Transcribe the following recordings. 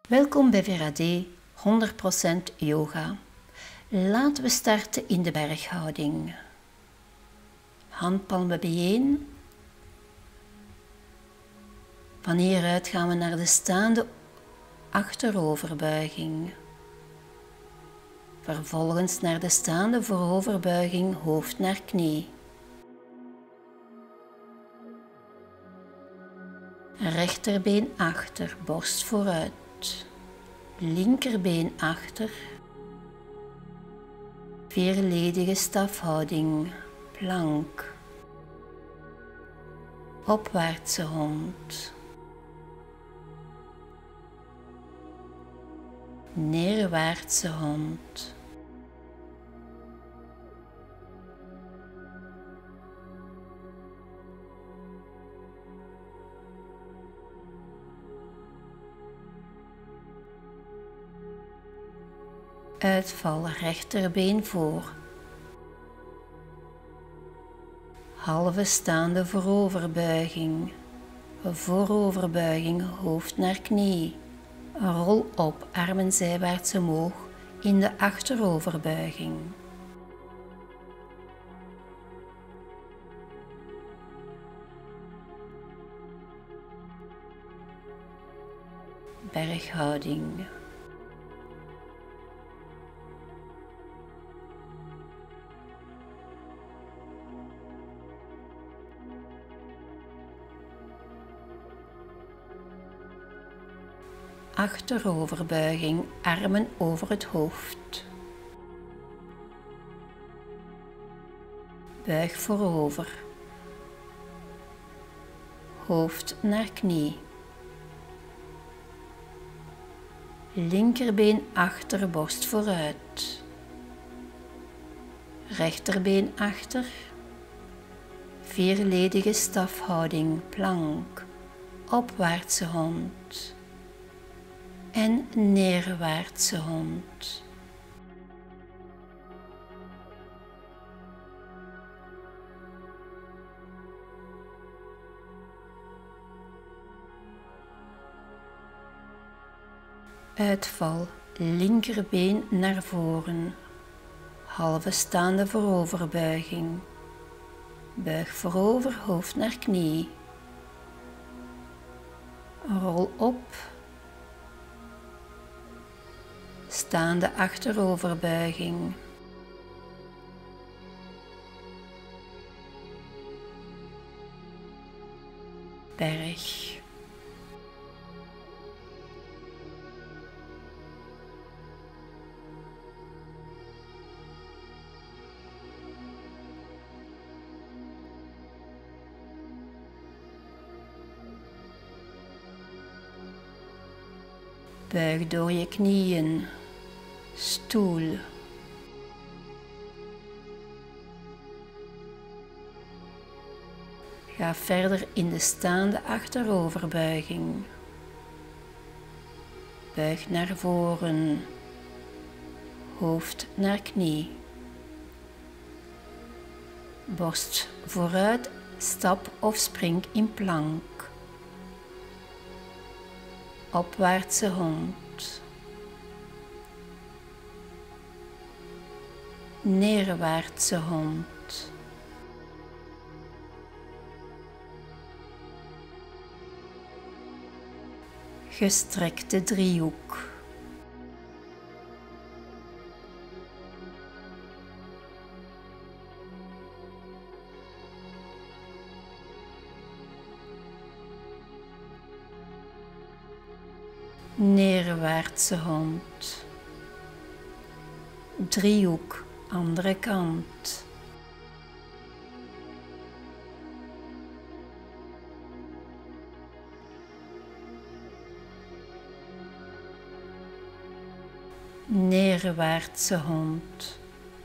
Welkom bij VRAD 100% yoga. Laten we starten in de berghouding. Handpalmen bijeen. Van hieruit gaan we naar de staande achteroverbuiging. Vervolgens naar de staande vooroverbuiging, hoofd naar knie. Rechterbeen achter, borst vooruit. Linkerbeen achter. Vierledige stafhouding, plank. Opwaartse hond. Neerwaartse hond. Uitval rechterbeen voor. Halve staande vooroverbuiging. Vooroverbuiging, hoofd naar knie. Rol op, armen zijwaarts omhoog in de achteroverbuiging. Berghouding. Achteroverbuiging, armen over het hoofd. Buig voorover. Hoofd naar knie. Linkerbeen achter, borst vooruit. Rechterbeen achter. Vierledige stafhouding, plank. Opwaartse hond. En neerwaartse hond. Uitval, linkerbeen naar voren. Halve staande vooroverbuiging. Buig voorover, hoofd naar knie. Rol op. Staande achteroverbuiging. Berg. Buig door je knieën. Stoel. Ga verder in de staande achteroverbuiging. Buig naar voren. Hoofd naar knie. Borst vooruit, stap of spring in plank. Opwaartse hond. Neerwaartse hond. Gestrekte driehoek. Neerwaartse hond. Driehoek, andere kant. Neerwaartse hond.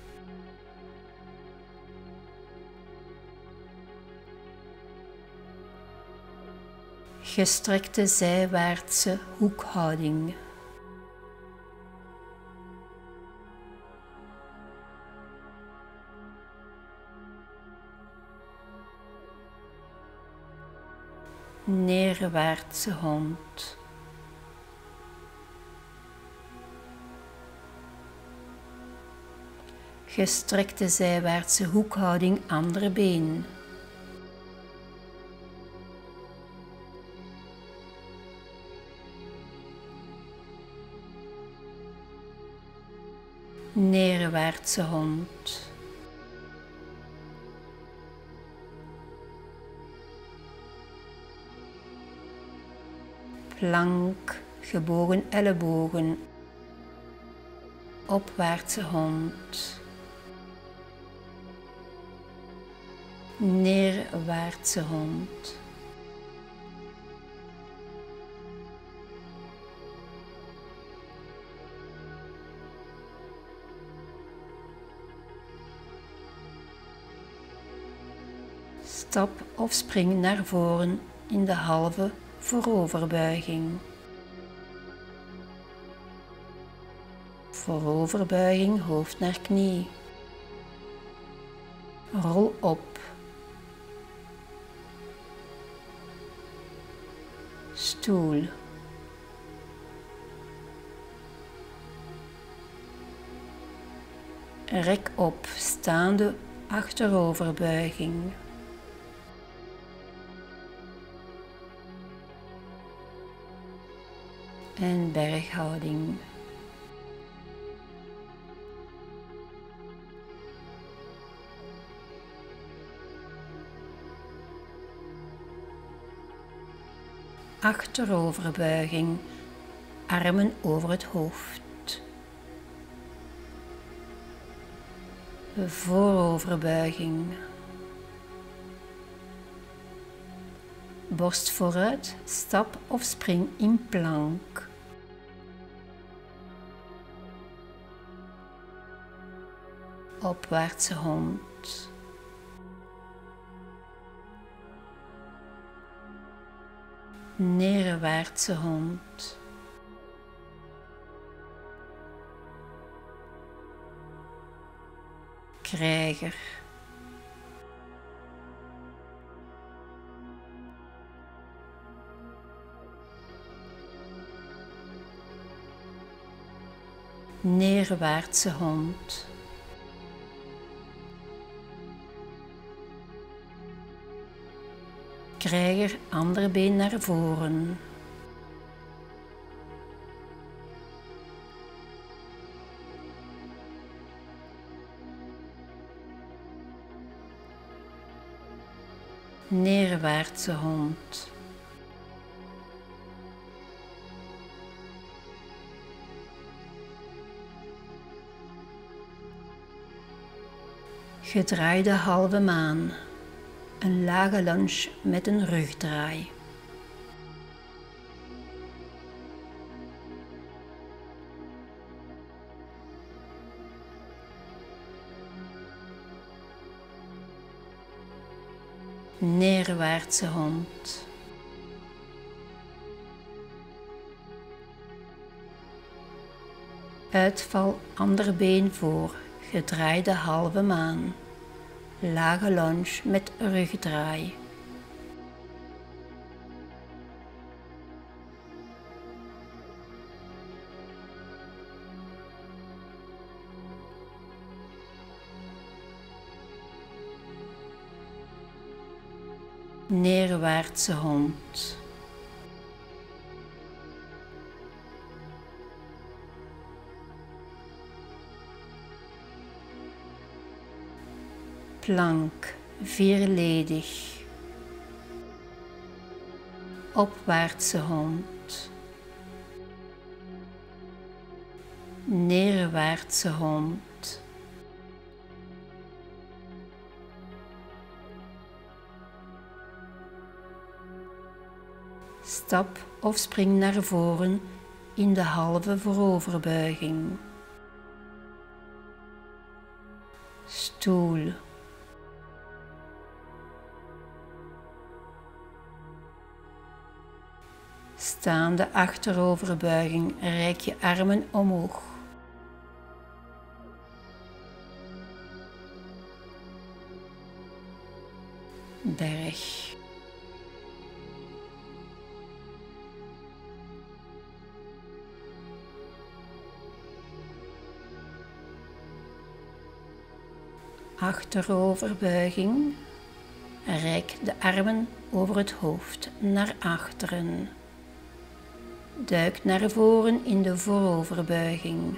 Gestrekte zijwaartse hoekhouding. Neerwaartse hond. Gestrekte zijwaartse hoekhouding andere been. Neerwaartse hond. Plank, gebogen ellebogen. Opwaartse hond. Neerwaartse hond. Stap of spring naar voren in de halve vooroverbuiging. Vooroverbuiging, hoofd naar knie. Rol op. Stoel. Rek op, staande achteroverbuiging. En berghouding. Achteroverbuiging, armen over het hoofd. Vooroverbuiging. Borst vooruit, stap of spring in plank. Opwaartse hond. Neerwaartse hond. Krijger. Neerwaartse hond. Krijger, ander been naar voren. Neerwaartse hond. Gedraaide halve maan. Een lage lunge met een rugdraai. Neerwaartse hond. Uitval ander been voor, gedraaide halve maan. Lage lunge met rugdraai. Neerwaartse hond. Plank, vierledig. Opwaartse hond. Neerwaartse hond. Stap of spring naar voren in de halve vooroverbuiging. Stoel. Staande achteroverbuiging, reik je armen omhoog. Berg. achteroverbuiging. Rek de armen over het hoofd naar achteren. Duik naar voren in de vooroverbuiging.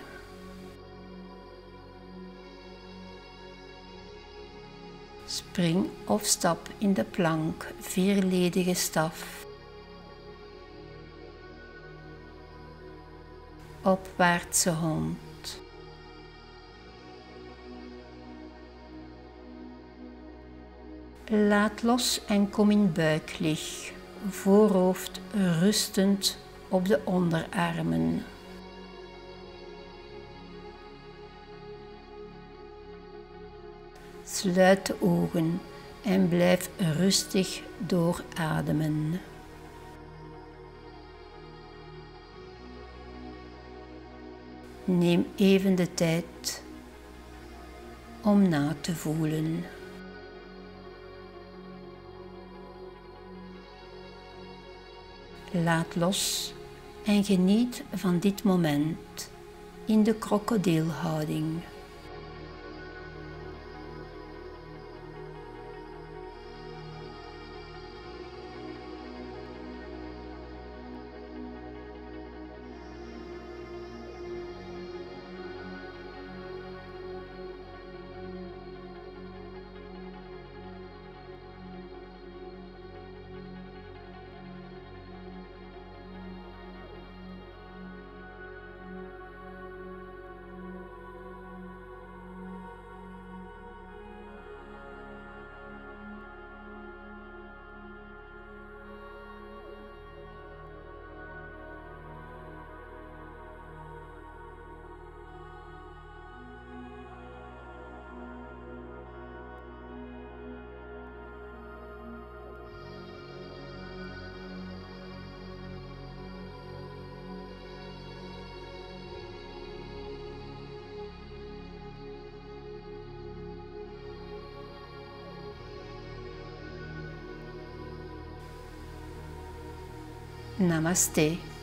Spring of stap in de plank, vierledige staf. Opwaartse hond. Laat los en kom in buiklig, voorhoofd rustend op de onderarmen. Sluit de ogen en blijf rustig doorademen. Neem even de tijd om na te voelen. Laat los en geniet van dit moment in de krokodilhouding. Namaste.